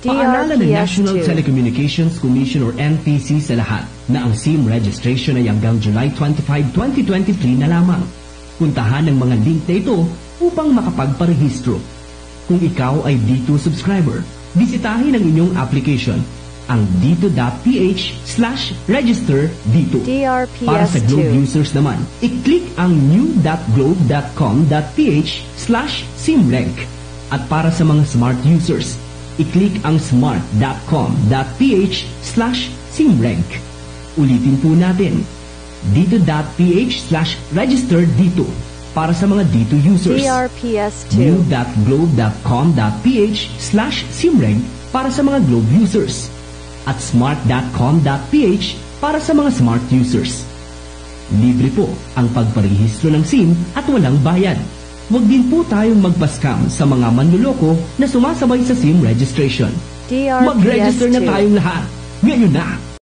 Paalaala ng National DRPS 2. Telecommunications Commission or NTC sa lahat na ang SIM registration ay hanggang July 25, 2023 na lamang. Puntahan ang mga link na ito upang makapagparehistro. Kung ikaw ay D2 subscriber, bisitahin ang inyong application, ang d2.ph/register D2. DRPS Para sa Globe 2. users naman, i-click ang new.globe.com.ph/simreg. At para sa mga smart users, i-click ang smart.com.ph/simreg. Ulitin po natin, d2.ph/register D2 para sa mga D2 users. DRPS 2. new.globe.com.ph/simreg para sa mga Globe users. At smart.com.ph para sa mga smart users. Libre po ang pagparehistro ng SIM at walang bayad. Huwag din po tayong magpa-scam sa mga manluloko na sumasabay sa SIM registration. DRPS Mag-register na 2. tayong lahat. Ngayon na!